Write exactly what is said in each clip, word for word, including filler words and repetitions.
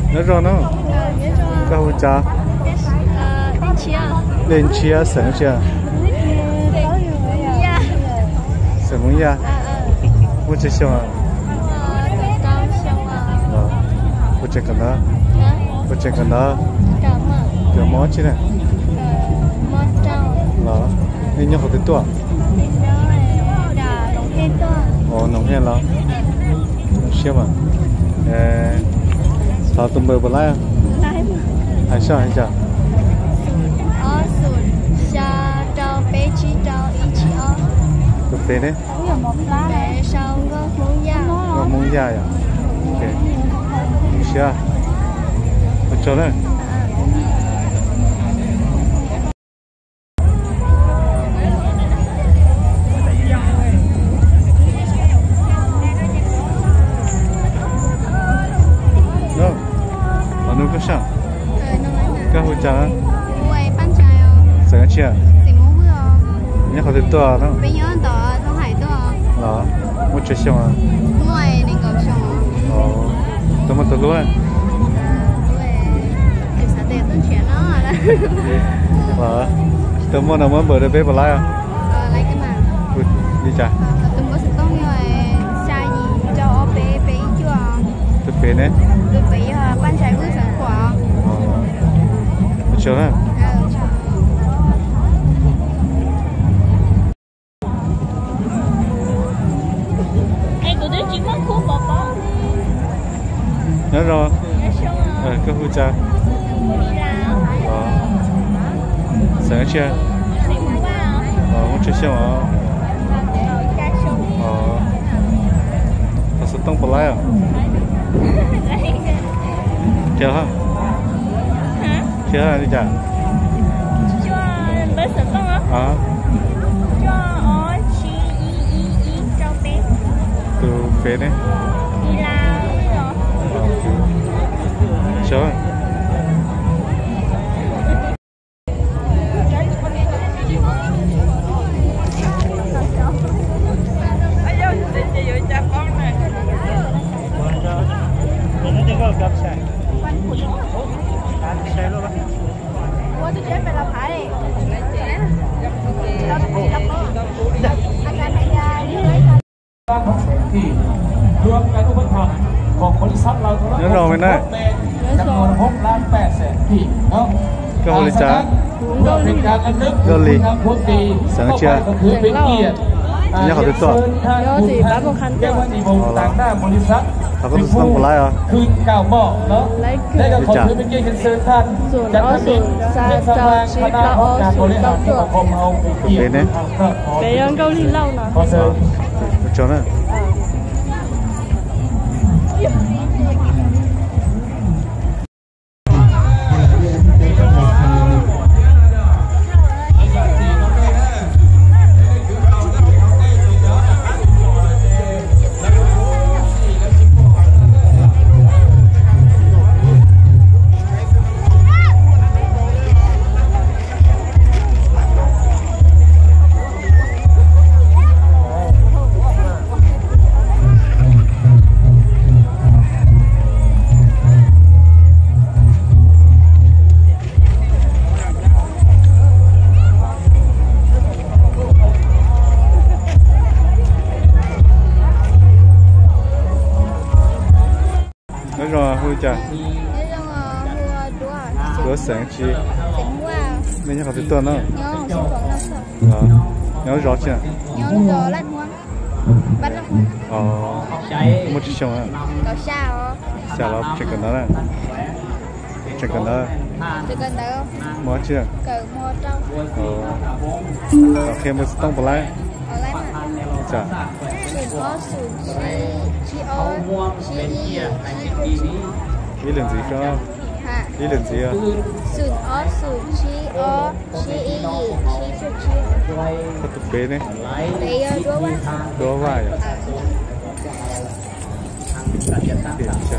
nhớ rồi nó các hồ cha lên chia sẵn chưa sẵn muốn ya muốn chơi xong à muốn chơi cái đó muốn chơi cái đó cái món chứ này đó nên nhau có tới tuổi ồ nông hen lo xem à sao tụi bơ bơ lại hay sao hay sao tụi bé đấy ngon muốn da à ok xem một chỗ này sao? Các hồ trà sáng chưa? Nhớ họ được to đó. Bây giờ to, không phải to. Đó, một chút xong à? Ngoài nên có xong. Ồ, tôi muốn tôi luôn. Để sao để tôi chuyển nó à? Đó, tôi muốn nào muốn bữa được bé vào lại à? Ờ, lấy cái mà. Đi chả? Tôi muốn sẽ công rồi xa gì cho bé bé chưa? Tôi bé đấy. Tôi bé ban trái bước sáng quả. Một chỗ này. Nhớ rồi. Ờ, các khu cha. Ờ. Sáng chưa? Ờ, một chút xong à? Ờ. Thật sự tông vào lại à? Chờ hả? Chờ hả đi chả? Cho bé sợ tông á? Ờ. Cho ở chi y y y cho bé. Từ phế đấy. Đi là rồi. Chờ hả? Nhớ rồi mình đây. Các hồ lý trá. Gơ lì. Sáng chưa? Nhớ họ được to. Nhớ thì bán một khăn to. Họ có tông vào lại à? Lấy cái đi chả? sườn ó sườn xa cho chí là ó sườn đau chuột. Từ phế đấy. Bé ăn câu đi lâu nào. Ờ. Một chỗ này. Rồi hôi chà. Đứa sáng chi. Nên nhớ họ tới tuần đó. Đó. Nhớ rõ chưa? Nhớ rõ lát hoa. Bắt lắm. Ờ. Một chút xong à? Có sao? Sao đó chỉ cần đó này. Chỉ cần đó. Chỉ cần đó không? Mua chưa? Cởi mua trâu. Ờ. Có khi mới tông vào lại. Ở lại mà. Chà. Sườn ó sườn chi chi ó chi y chi chi. Ý lần gì cơ? Hả? Ý lần gì à? Sườn ó sườn chi ó chi y chi cho chi. Có tục bế này. Đấy đua vai. Đua vai à? Tiền chưa?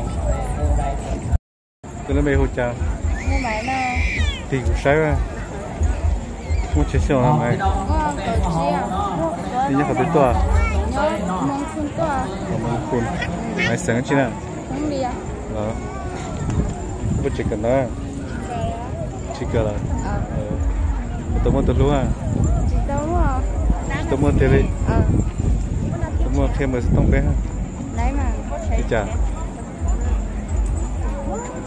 Tôi lên bê hồ chào. Mua máy mà. Thì cũng sai à? Mua chế xeo hả mày? Ngon cởi chi à? Đi nhắc vào tới tòa. Nhớ mong phun tòa. Mong phun. Mày sáng chứ nào? Không đi à? Đó. 不这个呢？这个了。呃，多么多路啊？ 多么？ 多么这里？ 嗯。 多么天么是东北哈？ 来嘛。 你讲。 这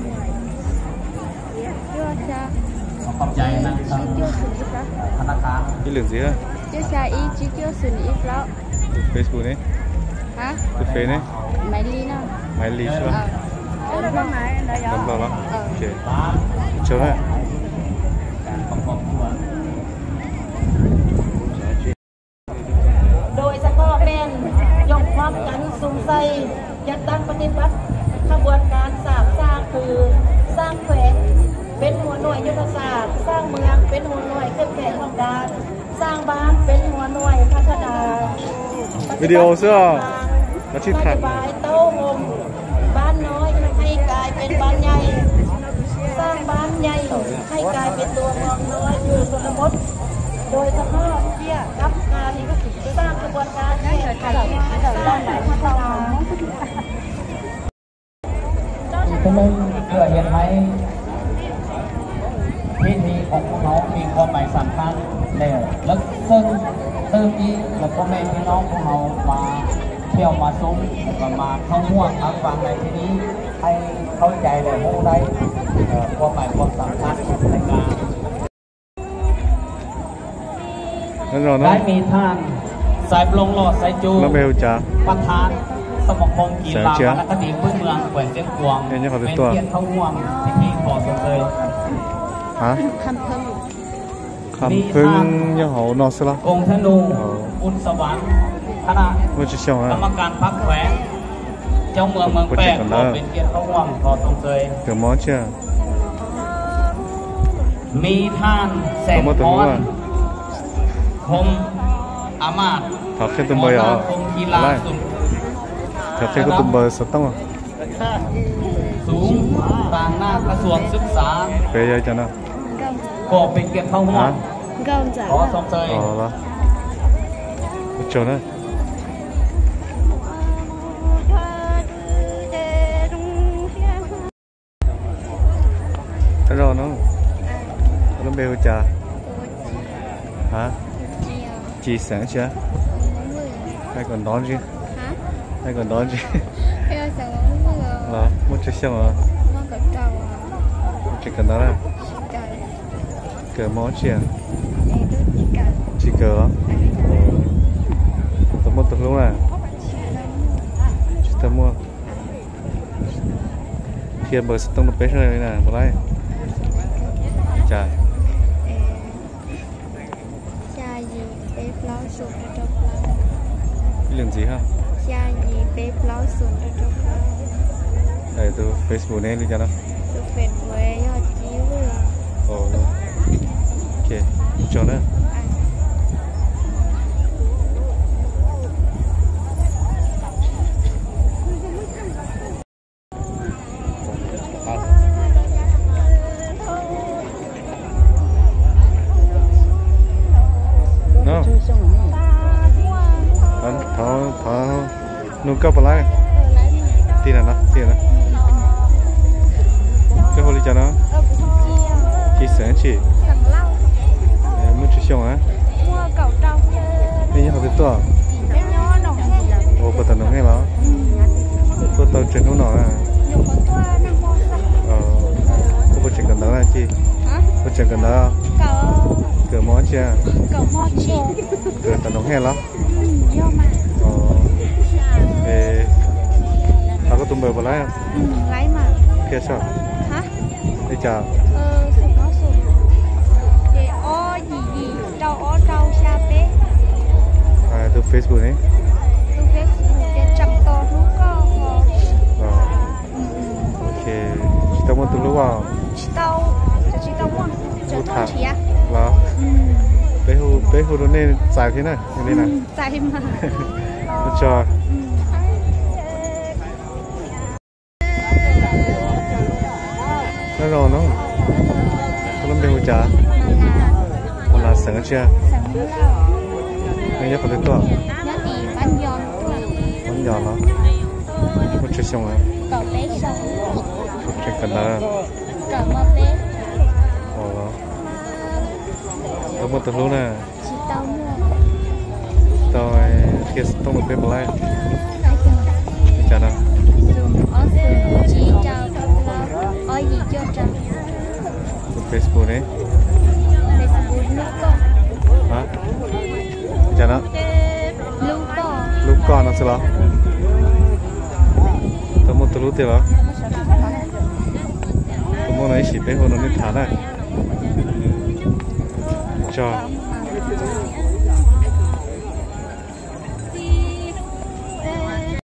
这下。 ขอบใจนะธนาคาร cái lượng gì á? Chứ xa ý chứ chưa xin ít lắm. Facebook này? Hả? Facebook này? Máy ly nào? Máy ly chưa? Ờ. Đâm vào này, đâm vào. Đâm vào đó. Ờ. Ok. Chờ đấy. โดยเฉพาะเป็นยกความกันสูงใส่จัดตั้งปฏิบัติขบวนการสร้างสร้างคือสร้างแขวงเป็นหัวหน่วยยุทธศาสตร์สร้างเมืองเป็นหัวหน่วยเข้มแข็งของดานสร้างบ้านเป็นหัวหน่วยพัฒนาวิดีโอเสื้อมาที่ถ่ายบายโต้หมบ้านน้อยให้กลายเป็นบ้านใหญ่สร้างบ้านใหญ่ให้กลายเป็นตัวเมืองน้อยอยู่ชนบทโดยเฉพาะเที่ยรับงานสร้างกระบวนการแข่งขันสร้างแบบพัฒนาเป็นหนึ่งเพื่อเห็นไหมพิธีของพวกน้องมีความหมายสำคัญแล้วแล้วซึ่งเติมนี้แล้วก็แม่พี่น้องของเรามาเที่ยวมาซุ้มแล้วมาเข้าห่วงทางฟังในที่นี้ให้เข้าใจและรู้ได้ความหมายความสำคัญในการได้มีท่านสายปลงหลอดสายจูประธานสมาคมกีฬาวรรณคดีพื้นเมืองแขวงเชียงกวงเป็นเกียรติเข้าห่วงพิธีขอสมเลยฮะคำพึ่งคำพึ่งยังหอนอสละองค์ธนูอุณสวรรค์คณะกรรมการพักแขวงเจ้าเมืองเมืองแปดเป็นเกียรติเข้าห่วงขอสมเลยเกิดมอเชื่อมีท่านแสงพรคมอามาตย์ทับเส้นตุ้มเบย์เหรออะไรทับเส้นก็ตุ้มเบย์สตั้งอ่ะสูงต่างหน้ากระทรวงศึกษาเปย์ใหญ่จังนะก็เป็นเกียรติเข้าห่วงขอสมเด็จอ๋อละจบนะรอน้องแล้วเบลจ่าฮะchị sáng chưa? Hay còn đón chứ? Hả? Hay còn đón chứ? Bây giờ sáng không rồi. Là một chiếc xe mà. Một cái trâu à. Một chiếc cần đó là? Cờ món chị à? Chị cờ đó? Tớ mua tớ lúc nào? Chị tớ mua. Khi bờ sẽ tông một bếp rồi nè, một đây. Trời. Cái lượng gì hả? Cha gì bếp láo xuống cho cho con. Đây từ Facebook này đi cho nó. Từ Facebook này cho chiếu rồi. Ồ. Ok, cho nữa. No. Thảo thảo nuôi câu bả lại tin là nó tin là cái hồ ly cho nó chị sáng chị muốn chơi xong á đi nhá học tiếp tục ô bắt đầu nó nghe nó bắt đầu chuyển nó nọ à ờ có bộ chuyện cần đó là chị bộ chuyện cần đó cờ món chưa cờ tao nó nghe lắm ờ về tao có tụm bờ vào lái không? Ừ, lái mà kia sao? Hả? Đi chào ờ sụp nó sụp để o gì gì trâu o trâu xa bé à từ Facebook này từ Facebook để chậm to thú con ờ ok tao muốn từ lúc nào? tao chỉ tao muốn cho tao chỉ à? Là bé hồ bé hồ nó nên dài thế này như thế này dài mà nó cho nó rồi nó có lắm bé hồ trà còn là sáng chưa anh nhớ còn đến tuổi nhớ thì bánh giòn bánh giòn nó một chút xong rồi cậu bé xong เป็นกันนะ cả mà bé อ๋อเหรอแล้วมันตะลุน่ะ chỉ tao mua ตอยเทียสต้องมาเป็นอะไร ai chờ จ้านะ dùng ở dùng chỉ chào ở gì cho chào ตัวเฟซบุ๊กนี่ Facebook lúc con ฮะจ้านะ lúc con ลูกก่อนนะสิเหรอตัวมันตะลุเต๋อเหรอตัวมันไหนฉีดไปหัวน้องนิทานน่ะจ้า